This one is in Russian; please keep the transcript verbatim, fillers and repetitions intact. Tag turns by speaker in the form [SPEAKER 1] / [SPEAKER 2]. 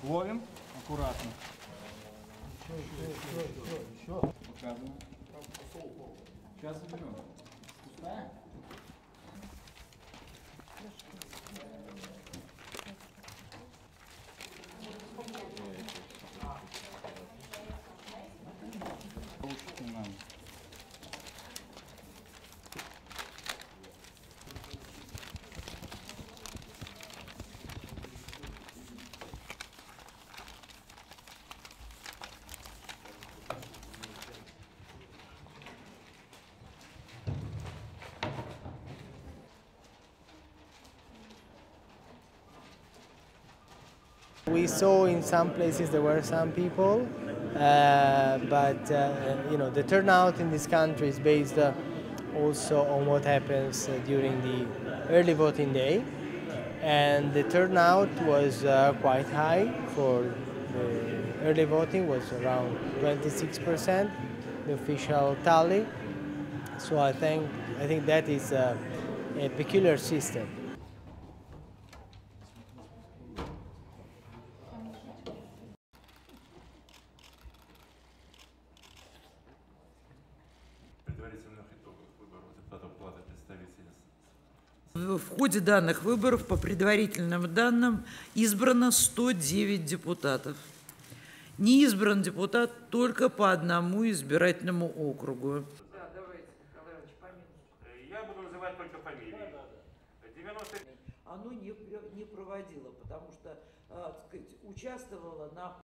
[SPEAKER 1] Ловим аккуратно.
[SPEAKER 2] Еще, еще, еще, еще.
[SPEAKER 1] Показываем. Сейчас уберем. Пустая? Лучше не надо.
[SPEAKER 3] We saw in some places there were some people, uh, but uh, you know the turnout in this country is based uh, also on what happens uh, during the early voting day, and the turnout was uh, quite high for the early voting, was around twenty-six percent, the official tally. So I think I think that is uh, a peculiar system.
[SPEAKER 4] В ходе данных выборов, по предварительным данным, избрано сто девять депутатов. Не избран депутат только по одному избирательному округу.
[SPEAKER 5] Да, давайте, Николай Иванович, по минусу. Я буду называть только фамилии. девяносто...
[SPEAKER 4] Оно не, не проводило, потому что, так сказать, участвовало на